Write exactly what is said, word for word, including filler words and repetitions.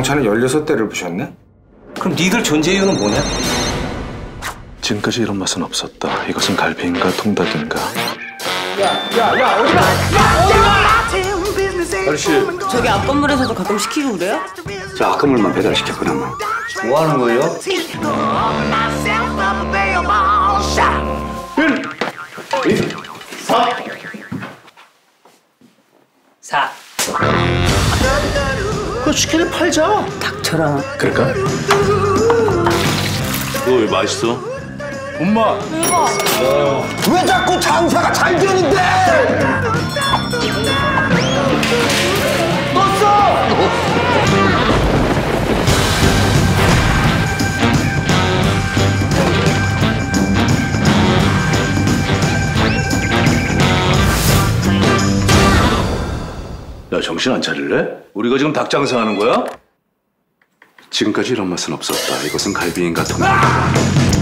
자동차는 열여섯 대를 부셨네? 그럼 니들 존재 이유는 뭐냐? 지금까지 이런 맛은 없었다. 이것은 갈비인가 통닭인가? 야야야 어디가? 야 어디가? 아저씨, 저기 앞 건물에서도 가끔 시키고 그래요? 저 아까물만 배달시켜 그나마. 뭐 하는 거예요? 사. 그 치킨을 팔자. 닥쳐라. 그럴까? 너 왜 맛있어? 엄마! 왜 자꾸 장사가 잘 되는데? 야, 정신 안 차릴래? 우리가 지금 닭 장사하는 거야? 지금까지 이런 맛은 없었다. 이것은 갈비인가 통닭인가?